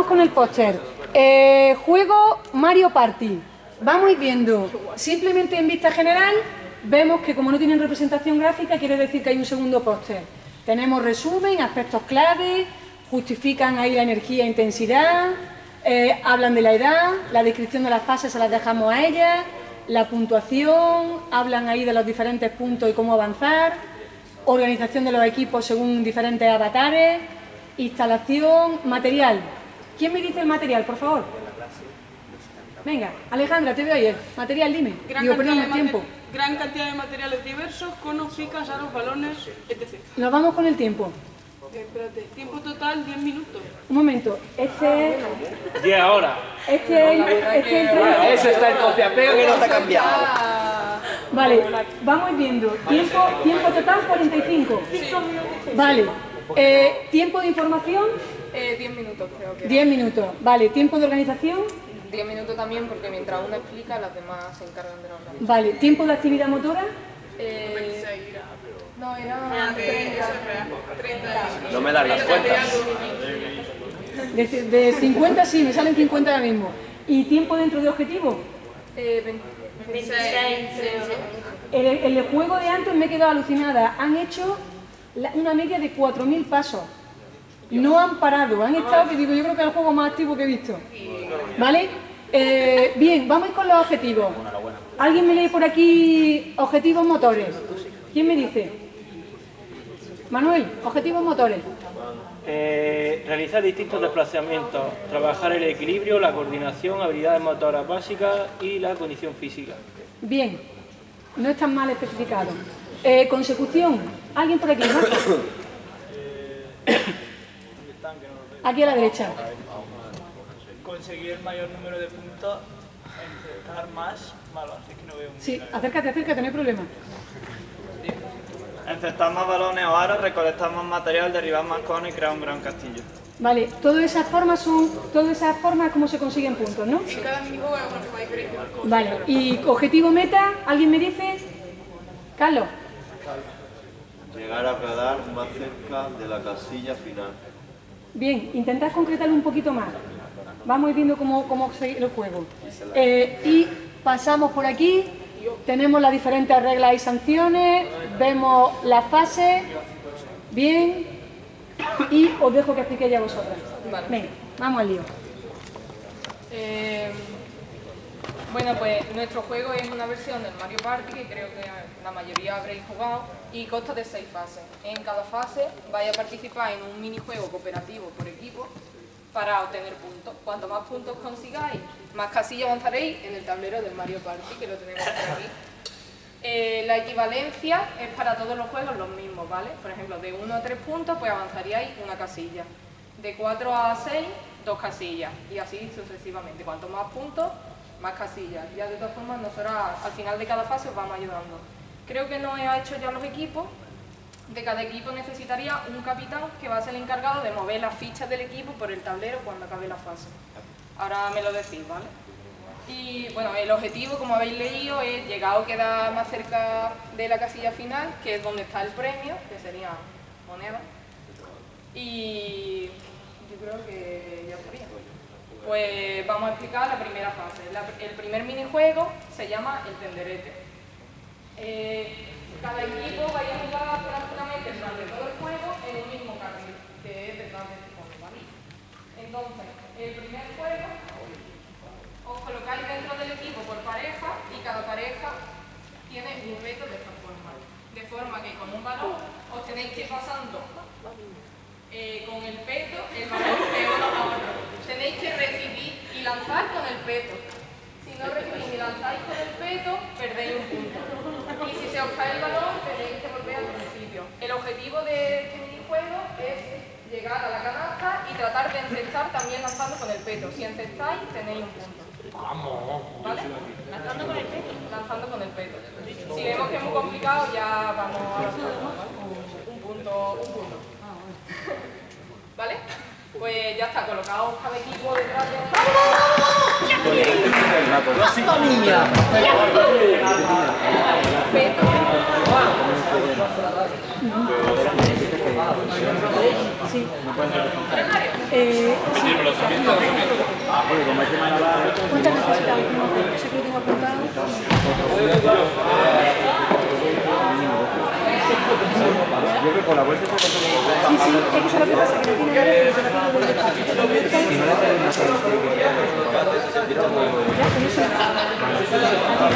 vamos con el póster. Juego Mario Party. Vamos viendo, simplemente en vista general, vemos que como no tienen representación gráfica, quiere decir que hay un segundo póster. Tenemos resumen, aspectos clave, justifican ahí la energía e intensidad, hablan de la edad, la descripción de las fases se las dejamos a ellas, la puntuación, hablan ahí de los diferentes puntos y cómo avanzar, organización de los equipos según diferentes avatares, instalación, material. ¿Quién me dice el material, por favor? Venga, Alejandra, te veo ayer. Material, dime. Gran cantidad de materiales diversos, conos, picas, aros, balones, etc. Nos vamos con el tiempo. Espérate, tiempo total 10 minutos. Un momento, 10 horas. Eso está el copia-pega que no está cambiado. Vale, vamos viendo. Tiempo total 45. Vale. Tiempo de información. 10 minutos creo que. 10 minutos. Vale, tiempo de organización. 10 minutos también porque mientras uno explica, las demás se encargan de la organización. Vale, tiempo de actividad motora. No, era 30. No me dan las cuentas. De 50 sí, me salen 50 ahora mismo. ¿Y tiempo dentro de objetivo? 26. El juego de antes me he quedado alucinada. Han hecho una media de 4.000 pasos. No han parado, han estado, que digo, yo creo que es el juego más activo que he visto. ¿Vale? Bien, vamos con los objetivos. ¿Alguien me lee por aquí objetivos motores? ¿Quién me dice? Manuel, objetivos motores. Realizar distintos desplazamientos, trabajar el equilibrio, la coordinación, habilidades motoras básicas y la condición física. Bien, no están mal especificados. Consecución, ¿alguien por aquí? Aquí a la derecha. Conseguir el mayor número de puntos, enfrentar más balones, es que no veo muy Sí, bien. acércate, no hay problema. Enfrentar más balones o aros, recolectar más material, derribar más conos y crear un gran castillo. Vale, todas esas formas cómo se consiguen puntos, ¿no? En cada minijuego es una forma diferente. Vale, y objetivo meta, ¿alguien me dice? Carlos. Llegar a quedar más cerca de la casilla final. Bien, intentad concretarlo un poquito más. Vamos viendo cómo seguir el juego. Y pasamos por aquí, tenemos las diferentes reglas y sanciones, vemos las fases, bien, y os dejo que expliquéis ya vosotras. Vale. Venga, vamos al lío. Bueno, pues nuestro juego es una versión del Mario Party que creo que la mayoría habréis jugado y consta de 6 fases. En cada fase vais a participar en un minijuego cooperativo por equipo para obtener puntos. Cuanto más puntos consigáis, más casillas avanzaréis en el tablero del Mario Party, que lo tenemos por aquí. La equivalencia es para todos los juegos los mismos, ¿vale? Por ejemplo, de 1 a 3 puntos, pues avanzaríais una casilla. De 4 a 6, 2 casillas. Y así sucesivamente. Cuanto más puntos, más casillas. Ya de todas formas, nosotros al final de cada fase os vamos ayudando. Creo que no he hecho ya los equipos. De cada equipo necesitaría un capitán que va a ser el encargado de mover las fichas del equipo por el tablero cuando acabe la fase. Ahora me lo decís, ¿vale? Y bueno, el objetivo, como habéis leído, es llegar o quedar más cerca de la casilla final, que es donde está el premio, que sería moneda. Y yo creo que ya estaría. Pues vamos a explicar la primera fase. El primer minijuego se llama el tenderete. Cada equipo va a jugar prácticamente durante todo el juego en un mismo carril, que es detrás de este fondo, ¿vale? Entonces, el primer juego, os colocáis dentro del equipo por pareja y cada pareja tiene un reto de esta forma. De forma que con un balón os tenéis que ir pasando con el peto el balón de uno a otro. Tenéis que recibir y lanzar con el peto. Si no recibís y lanzáis con el peto, perdéis un punto. Y si se os cae el balón, tenéis que volver al principio. El objetivo de este minijuego es llegar a la canasta y tratar de encestar también lanzando con el peto. Si encestáis, tenéis un punto. ¿Vale? Lanzando con el peto. Lanzando con el peto. Si vemos que es muy complicado, ya vamos a un punto. ¿Vale? Pues ya está, colocaos cada equipo detrás de... ¡Rosita niña! Sí. ¿Cuántas necesitamos? No sé que lo tengo apuntado. Yo creo que con la bolsa se Sí, sí, es que eso es lo que pasa, que no tiene nada, pero se lo tengo del despacho. si no le traen una cosa Ya, con eso.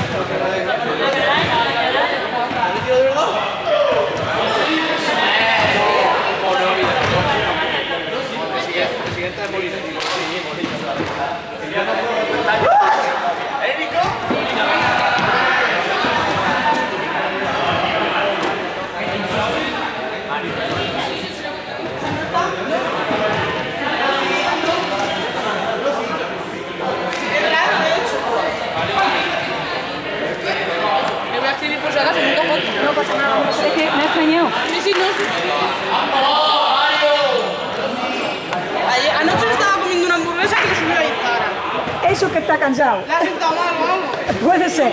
Le voy a escribir por si acaso, nunca foto. No pasa nada, no sé, es que me ha extrañado. Sí, sí, no. Anoche me estaba comiendo una hamburguesa que le subió a Instagram. Eso que está cansado. Le ha sentado mal o algo. Puede ser.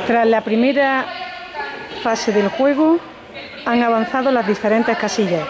Tras la primera fase del juego, han avanzado las diferentes casillas.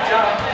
Chao.